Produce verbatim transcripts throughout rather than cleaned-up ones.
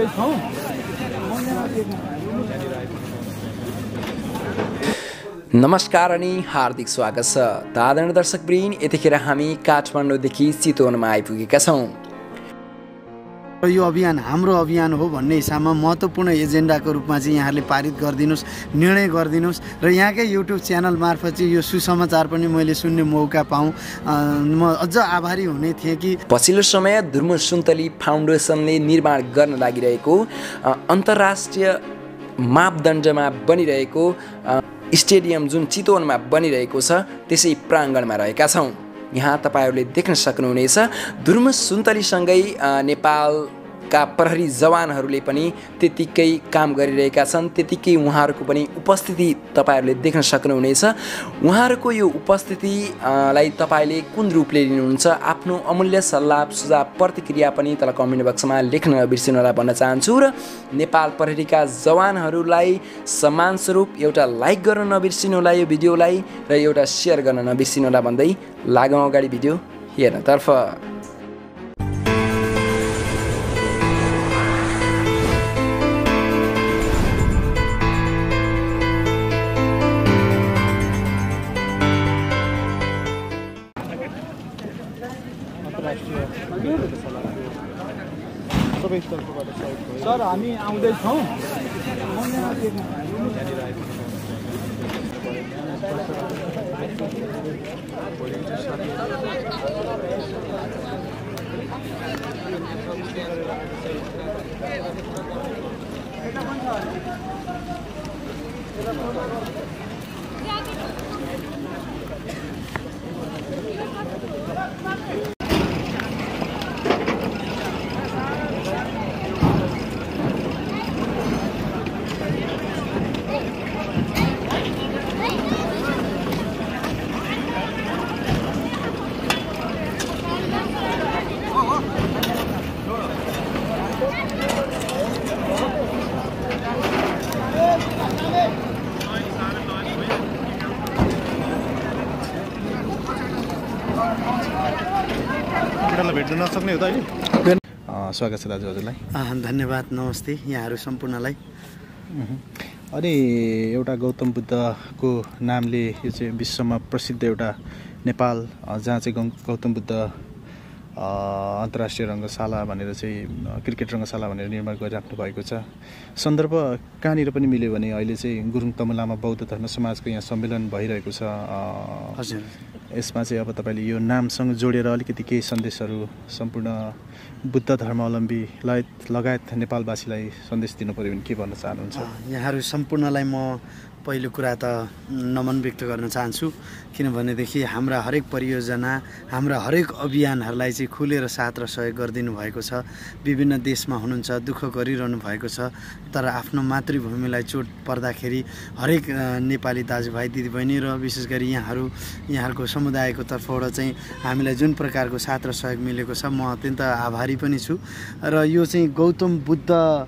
नमस्कार अनि हार्दिक स्वागत छ त आदरणीय दर्शकवृन्द। यतिखेर हामी काठमाडौँदेखि चितवनमा आइपुगेका छौँ। यो अभियान हाम्रो अभियान हो भन्ने हिसाबमा महत्त्वपूर्ण एजेन्डाको रूपमा चाहिँ यहाँहरूले पारित गरिदिनुहोस्, निर्णय गरिदिनुहोस् र यहाँकै युट्युब च्यानल मार्फत चाहिँ यो सुसमाचार पनि मैले सुन्ने मौका पाऊँ। म अझ आभारी हुने थिएँ कि पछिल्लो समय दुर्मुन सुन्तली फाउन्डेसनले निर्माण गर्न लागिरहेको अन्तर्राष्ट्रिय मापदण्डमा बनिरहेको स्टेडियम जुन चितवनमा बनिरहेको छ त्यसै प्राङ्गणमा रहेका छौँ। यहाँ तपाईहरूले देख्न सक्नुहुनेछ दुर्मुन सुन्तलीसँगै नेपालका प्रहरी जवानहरूले पनि त्यतिकै काम गरिरहेका छन्। त्यतिकै उहाँहरूको पनि उपस्थिति तपाईहरूले देख्न सक्नुहुनेछ। उहाँहरूको यो उपस्थितिलाई तपाईँले कुन रूपले लिनुहुन्छ, आफ्नो अमूल्य सल्लाह सुझाव प्रतिक्रिया पनि तल कमेन्ट बक्समा लेख्न नबिर्सिनु होला भन्न चाहन्छु र नेपाल प्रहरीका जवानहरूलाई सम्मान स्वरूप एउटा लाइक गर्न नबिर्सिनु होला यो भिडियोलाई र एउटा सेयर गर्न नबिर्सिनु होला भन्दै लागौँ अगाडि भिडियो हेर्नतर्फ। सर हामी आउँदैछौँ। भेट्न नसक्ने हो त अहिले। स्वागत छ दाजु हजुरलाई। धन्यवाद, नमस्ते यहाँहरू सम्पूर्णलाई। अनि एउटा गौतम बुद्धको नामले यो चाहिँ विश्वमा प्रसिद्ध एउटा नेपाल जहाँ चाहिँ गौतम बुद्ध अन्तर्राष्ट्रिय रङ्गशाला भनेर चाहिँ क्रिकेट रङ्गशाला भनेर निर्माण गरिराख्नु भएको छ। सन्दर्भ कहाँनिर पनि मिल्यो भने अहिले चाहिँ गुरुङ तमु लामा बौद्ध धर्म समाजको यहाँ सम्मेलन भइरहेको छ। हजुर, यसमा चाहिँ अब तपाईँले यो नामसँग जोडेर अलिकति केही सन्देशहरू सम्पूर्ण बुद्ध धर्मावलम्बी लगायत नेपालवासीलाई सन्देश दिनु पऱ्यो भने के भन्न चाहनुहुन्छ? यहाँहरू सम्पूर्णलाई म पहिलो कुरा त नमन व्यक्त गर्न चाहन्छु, किनभनेदेखि हाम्रा हरेक परियोजना, हाम्रा हरेक अभियानहरूलाई चाहिँ खुलेर साथ र सहयोग गरिदिनु भएको छ। विभिन्न देशमा हुनुहुन्छ, दुःख गरिरहनु भएको छ, तर आफ्नो मातृभूमिलाई चोट पर्दाखेरि हरेक नेपाली दाजुभाइ दिदीबहिनी र विशेष गरी यहाँहरू यहाँहरूको समुदायको तर्फबाट चाहिँ हामीलाई जुन प्रकारको साथ र सहयोग मिलेको छ म अत्यन्त आभारी पनि छु। र यो चाहिँ गौतम बुद्ध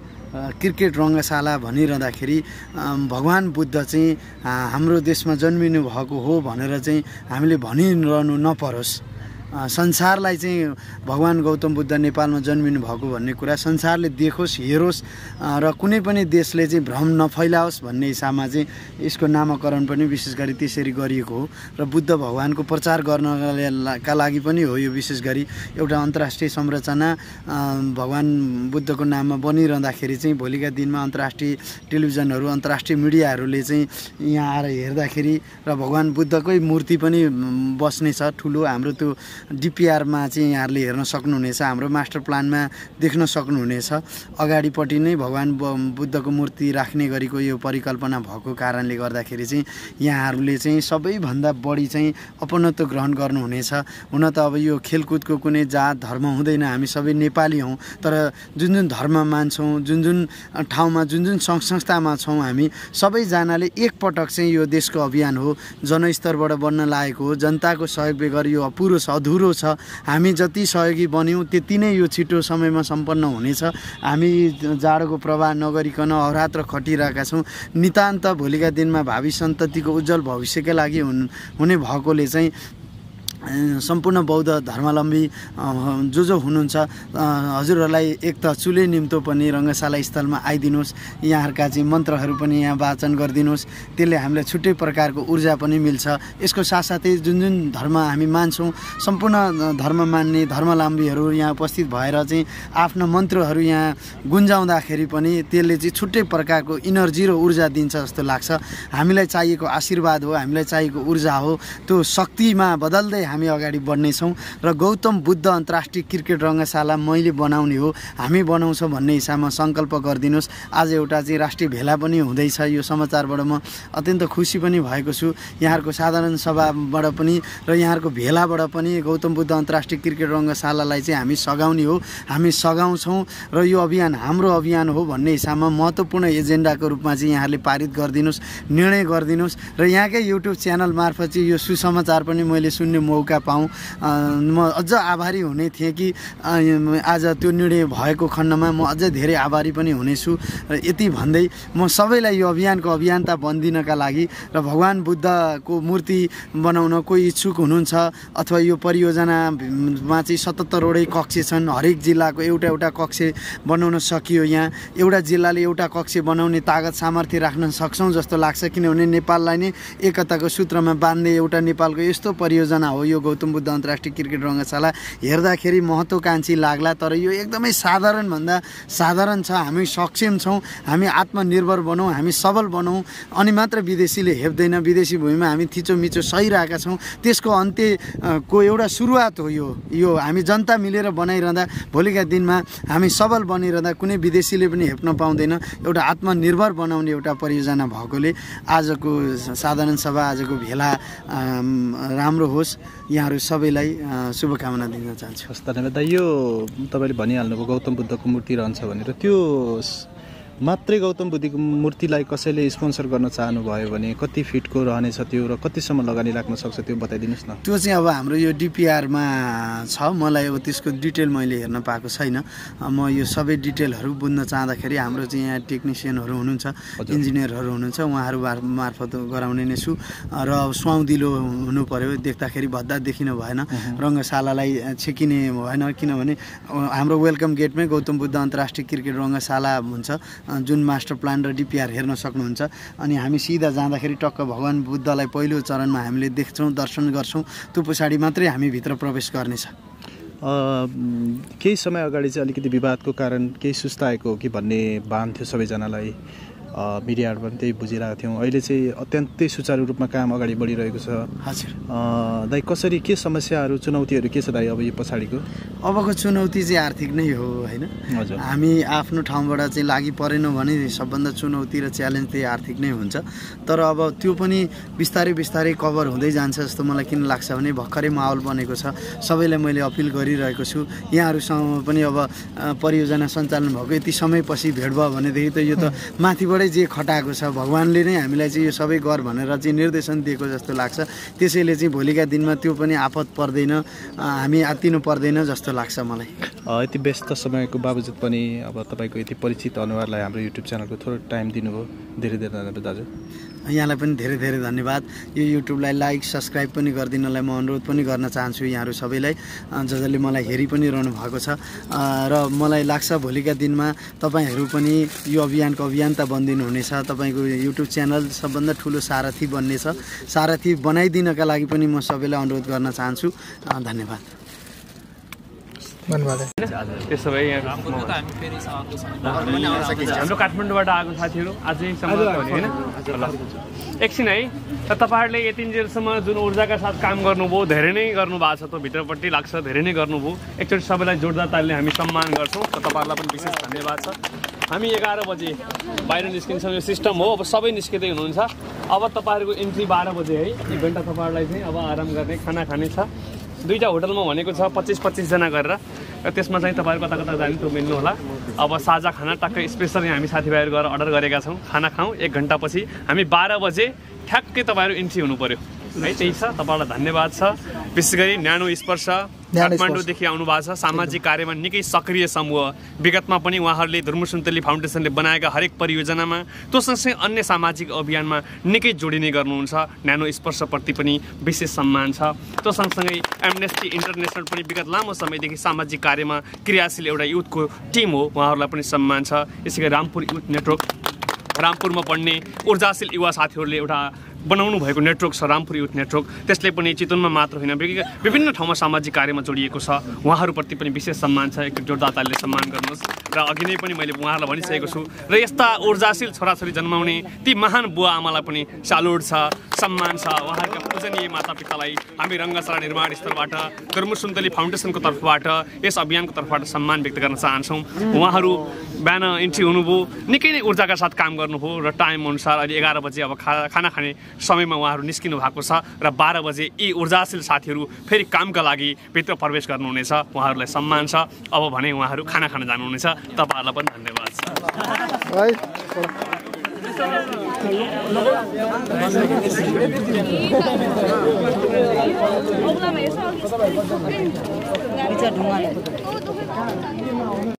क्रिकेट रङ्गशाला भनिरहँदाखेरि भगवान् बुद्ध चाहिँ हाम्रो देशमा जन्मिनु भएको हो भनेर चाहिँ हामीले भनिरहनु नपरोस्। संसारलाई चाहिँ भगवान् गौतम बुद्ध नेपालमा जन्मिनु भएको भन्ने कुरा संसारले देखोस्, हेरोस् र कुनै पनि देशले चाहिँ भ्रम नफैलाओस् भन्ने हिसाबमा चाहिँ यसको नामकरण पनि विशेष गरी त्यसरी गरिएको हो। र बुद्ध भगवानको प्रचार गर्नका लागि पनि हो यो। विशेष गरी एउटा अन्तर्राष्ट्रिय संरचना भगवान् बुद्धको नाममा बनिरहँदाखेरि चाहिँ भोलिका दिनमा अन्तर्राष्ट्रिय टेलिभिजनहरू, अन्तर्राष्ट्रिय मिडियाहरूले चाहिँ यहाँ आएर हेर्दाखेरि र भगवान् बुद्धकै मूर्ति पनि बस्नेछ ठुलो। हाम्रो त्यो डिपिआरमा चाहिँ यहाँहरूले हेर्न सक्नुहुनेछ, हाम्रो मास्टर प्लानमा देख्न सक्नुहुनेछ। अगाडिपट्टि नै भगवान् बुद्धको मूर्ति राख्ने गरेको यो परिकल्पना भएको कारणले गर्दाखेरि चाहिँ यहाँहरूले चाहिँ सबैभन्दा बढी चाहिँ अपनत्व ग्रहण गर्नुहुनेछ। हुन त अब यो खेलकुदको कुनै जात धर्म हुँदैन, हामी सबै नेपाली हौँ, तर जुन जुन धर्म मान्छौँ, जुन जुन ठाउँमा जुन जुन सङ्घ संस्थामा छौँ, हामी सबैजनाले एकपटक चाहिँ यो देशको अभियान हो, जनस्तरबाट बन्न लागेको हो। जनताको सहयोग बेगर यो अपुरो छ, अधुरो छ। हामी जति सहयोगी बन्यौँ त्यति नै यो छिटो समयमा सम्पन्न हुनेछ। हामी जाडोको प्रभाव नगरिकन अहोरात्र खटिरहेका छौँ। नितान्त भोलिका दिनमा भावी सन्ततिको उज्जवल भविष्यका लागि हुने भएकोले चाहिँ सम्पूर्ण बौद्ध धर्मावलम्बी जो जो हुनुहुन्छ हजुरहरूलाई एक त चुले निम्तो पनि रङ्गशाला स्थलमा आइदिनुहोस्, यहाँहरूका चाहिँ मन्त्रहरू पनि यहाँ वाचन गरिदिनुहोस्, त्यसले हामीलाई छुट्टै प्रकारको ऊर्जा पनि मिल्छ। यसको साथसाथै जुन जुन धर्म हामी मान्छौँ सम्पूर्ण धर्म मान्ने धर्मावलम्बीहरू यहाँ उपस्थित भएर चाहिँ आफ्नो मन्त्रहरू यहाँ गुन्जाउँदाखेरि पनि त्यसले चाहिँ छुट्टै प्रकारको इनर्जी र ऊर्जा दिन्छ जस्तो लाग्छ। हामीलाई चाहिएको आशीर्वाद हो, हामीलाई चाहिएको ऊर्जा हो, त्यो शक्तिमा बदल्दै हामी अगाडि बढ्नेछौँ र गौतम बुद्ध अन्तर्राष्ट्रिय क्रिकेट रङ्गशाला मैले बनाउने हो, हामी बनाउँछौँ भन्ने हिसाबमा सङ्कल्प गरिदिनुहोस्। आज एउटा चाहिँ राष्ट्रिय भेला पनि हुँदैछ, यो समाचारबाट म अत्यन्त खुसी पनि भएको छु। यहाँहरूको साधारण सभाबाट पनि र यहाँहरूको भेलाबाट पनि गौतम बुद्ध अन्तर्राष्ट्रिय क्रिकेट रङ्गशालालाई चाहिँ हामी सघाउने हो, हामी सघाउँछौँ र यो अभियान हाम्रो अभियान हो भन्ने हिसाबमा महत्त्वपूर्ण एजेन्डाको रूपमा चाहिँ यहाँहरूले पारित गरिदिनुहोस्, निर्णय गरिदिनुहोस् र यहाँकै युट्युब च्यानल मार्फत चाहिँ यो सुसमाचार पनि मैले सुन्ने मौका पाऊँ। म अझ आभारी हुने थिएँ कि आज त्यो निर्णय भएको खण्डमा म अझ धेरै आभारी पनि हुनेछु। र यति भन्दै म सबैलाई यो अभियानको अभियन्ता बनिदिनका लागि र भगवान् बुद्धको मूर्ति बनाउन कोही इच्छुक हुनुहुन्छ अथवा यो परियोजनामा चाहिँ सतहत्तरवटै कक्ष छन्, हरेक जिल्लाको एउटा एउटा कक्ष बनाउन सकियो। यहाँ एउटा जिल्लाले एउटा कक्ष बनाउने तागत सामर्थ्य राख्न सक्छौँ जस्तो लाग्छ, किनभने नेपाललाई नै एकताको सूत्रमा बाँध्ने एउटा नेपालको यस्तो परियोजना हो यो गौतम बुद्ध अन्तर्राष्ट्रिय क्रिकेट रङ्गशाला। हेर्दाखेरि महत्त्वकाङ्क्षी लाग्ला, तर यो एकदमै साधारणभन्दा साधारण छ। हामी सक्षम छौँ, हामी आत्मनिर्भर बनौँ, हामी सबल बनौँ, अनि मात्र विदेशीले हेप्दैन। विदेशी भूमिमा हामी थिचोमिचो सहिरहेका छौँ, त्यसको अन्त्यको एउटा सुरुवात हो यो यो हामी जनता मिलेर बनाइरहँदा भोलिका दिनमा हामी सबल बनिरहँदा कुनै विदेशीले पनि हेप्न पाउँदैन। एउटा आत्मनिर्भर बनाउने एउटा परियोजना भएकोले आजको साधारण सभा, आजको भेला राम्रो होस्, यहाँहरू सबैलाई शुभकामना दिन चाहन्छु। हस्, धन्यवाद। यो तपाईँले भनिहाल्नुभयो गौतम बुद्धको मूर्ति रहन्छ भनेर, त्यो मात्रै गौतम बुद्धको मूर्तिलाई कसैले स्पोन्सर गर्न चाहनुभयो भने कति फिटको रहनेछ त्यो र कतिसम्म लगानी लाग्न सक्छ त्यो बताइदिनुहोस् न। त्यो चाहिँ अब हाम्रो यो डिपिआरमा छ, मलाई अब त्यसको डिटेल मैले हेर्न पाएको छैन। म यो सबै डिटेलहरू बुझ्न चाहँदाखेरि हाम्रो चाहिँ यहाँ टेक्निसियनहरू हुनुहुन्छ, इन्जिनियरहरू हुनुहुन्छ, उहाँहरू मार्फत गराउने नै छु। र सुहाउँदिलो हुनु पऱ्यो, देख्दाखेरि भद्दा देखिन भएन, रङ्गशालालाई छेकिने भएन, किनभने हाम्रो वेलकम गेटमै गौतम बुद्ध अन्तर्राष्ट्रिय क्रिकेट रङ्गशाला हुन्छ, जुन मास्टर प्लान र डिपिआर हेर्न सक्नुहुन्छ। अनि हामी सिधा जाँदाखेरि टक्क भगवान् बुद्धलाई पहिलो चरणमा हामीले देख्छौँ, दर्शन गर्छौँ, त्यो पछाडि मात्रै हामी भित्र प्रवेश गर्नेछ। केही समय अगाडि चाहिँ अलिकति विवादको कारण केही सुस्ताएको हो कि भन्ने भान थियो सबैजनालाई, मिडियाहरू पनि त्यही बुझिरहेको थियौँ। अहिले चाहिँ अत्यन्तै सुचारू रूपमा काम अगाडि बढिरहेको छ। हजुर दाइ, कसरी के समस्याहरू चुनौतीहरू के छ दाइ अब यो पछाडिको? अबको चुनौती चाहिँ आर्थिक नै हो होइन। हजुर, हामी आफ्नो ठाउँबाट चाहिँ लागि परेनौँ भने सबभन्दा चुनौती र च्यालेन्ज त्यही आर्थिक नै हुन्छ। तर अब त्यो पनि बिस्तारै बिस्तारै कभर हुँदै जान्छ जस्तो मलाई किन लाग्छ भने भर्खरै माहौल बनेको छ। सबैलाई मैले अपिल गरिरहेको छु, यहाँहरूसँग पनि अब परियोजना सञ्चालन भएको यति समयपछि भेट भयो भनेदेखि त यो त माथिबाट जे खटाएको छ, भगवान्ले नै हामीलाई चाहिँ यो सबै गर भनेर चाहिँ निर्देशन दिएको जस्तो लाग्छ। त्यसैले चाहिँ भोलिका दिनमा त्यो पनि आपत पर्दैन, हामी आत्तिनु पर्दैन जस्तो लाग्छ मलाई। यति व्यस्त समयको बावजुद पनि अब तपाईँको यति परिचित अनुहारलाई हाम्रो युट्युब च्यानलको थोरै टाइम दिनुभयो, धेरै धेरै धन्यवाद दाजु। यहाँलाई पनि धेरै धेरै धन्यवाद। यो युट्युबलाई लाइक सब्सक्राइब पनि गरिदिनलाई म अनुरोध पनि गर्न चाहन्छु यहाँहरू सबैलाई, जसले मलाई हेरि पनि रहनु भएको छ। र मलाई लाग्छ भोलिका दिनमा तपाईँहरू पनि यो अभियानको अभियन्ता बनिदिनु हुनेछ। तपाईँको युट्युब च्यानल सबभन्दा ठुलो सारथी बन्नेछ। सारथी बनाइदिनका लागि पनि म सबैलाई अनुरोध गर्न चाहन्छु। धन्यवाद। त्यसो भए हाम्रो काठमाडौँबाट आएको साथीहरू आजैसम्म होइन ल एकछिन है। र तपाईँहरूले यतिन्जेलसम्म जुन ऊर्जाका साथ काम गर्नुभयो, धेरै नै गर्नुभएको छ, त्यो भित्रपट्टि लाग्छ धेरै नै गर्नुभयो। एकचोटि सबैलाई जोरदार तालीले हामी सम्मान गर्छौँ र तपाईँहरूलाई पनि विशेष धन्यवाद छ। हामी एघार बजे बाहिर निस्किन्छौँ, यो सिस्टम हो। अब सबै निस्किँदै हुनुहुन्छ। अब तपाईँहरूको इन्ट्री बाह्र बजे है, एक घन्टा तपाईँहरूलाई चाहिँ अब आराम गर्ने, खाना खाने छ। दुईवटा होटलमा भनेको छ पच्चिस पच्चिसजना गरेर, र त्यसमा चाहिँ तपाईँहरू कता कता जाने त्यो मिल्नु होला। अब साझा खाना टक्कै स्पेसली हामी साथीभाइहरू गएर अर्डर गरेका छौँ, खाना खाउँ। एक घन्टापछि हामी बाह्र बजे ठ्याक्कै तपाईँहरू इन्ट्री हुनु पऱ्यो है, त्यही छ। तपाईँहरूलाई धन्यवाद छ। विशेष गरी न्यानो स्पर्श काठमाडौँदेखि आउनु भएको छ। सामाजिक कार्यमा निकै सक्रिय समूह, विगतमा पनि उहाँहरूले धर्म सुन्तली फाउन्डेसनले बनाएका हरेक परियोजनामा त्यो सँगसँगै अन्य सामाजिक अभियानमा निकै जोडिने गर्नुहुन्छ। न्यानो स्पर्शप्रति पनि विशेष सम्मान छ। त्यो सँगसँगै एमनेस्टी इन्टरनेसनल पनि विगत लामो समयदेखि सामाजिक कार्यमा क्रियाशील एउटा युथको टिम हो, उहाँहरूलाई पनि सम्मान छ। यसै गरी रामपुर युथ नेटवर्क, रामपुरमा पढ्ने ऊर्जाशील युवा साथीहरूले एउटा बनाउनु भएको नेटवर्क छ रामपुर युथ नेटवर्क, त्यसले पनि चितवनमा मात्र होइन विभिन्न ठाउँमा सामाजिक कार्यमा जोडिएको छ। उहाँहरूप्रति पनि विशेष सम्मान छ। एक जोरदारताले सम्मान गर्नुहोस्। र अघि नै पनि मैले उहाँहरूलाई भनिसकेको छु र यस्ता ऊर्जाशील छोराछोरी जन्माउने ती महान बुवा आमालाई पनि सालुट छ, सम्मान छ। उहाँहरूका पूजनीय मातापितालाई हामी रङ्गशाला निर्माण स्थलबाट, धर्म सुन्तली फाउन्डेसनको तर्फबाट, यस अभियानको तर्फबाट सम्मान व्यक्त गर्न चाहन्छौँ। उहाँहरू बिहान इन्ट्री हुनुभयो, निकै नै ऊर्जाका साथ काम गर्नुभयो र टाइम अनुसार अहिले एघार बजे अब खा खाना खाने समयमा उहाँहरू निस्किनु भएको छ र बाह्र बजे यी ऊर्जाशील साथीहरू फेरि कामका लागि भित्र प्रवेश गर्नुहुनेछ। उहाँहरूलाई सम्मान छ। अब भने उहाँहरू खाना खान जानुहुनेछ। तपाईँहरूलाई पनि धन्यवाद छ।